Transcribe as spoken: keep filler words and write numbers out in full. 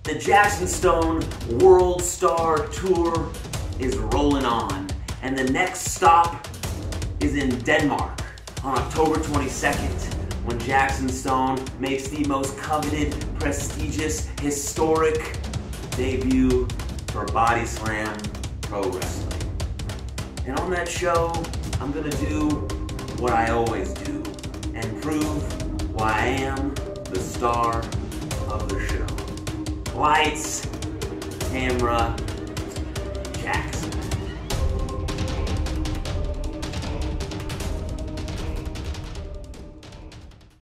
The Jaxon Stone World Star Tour is rolling on, and the next stop is in Denmark on October twenty-second, when Jaxon Stone makes the most coveted, prestigious, historic debut for BODYSLAM Pro Wrestling. And on that show, I'm gonna do what I always do and prove why I am the star of the show. Lights, camera, Jaxon.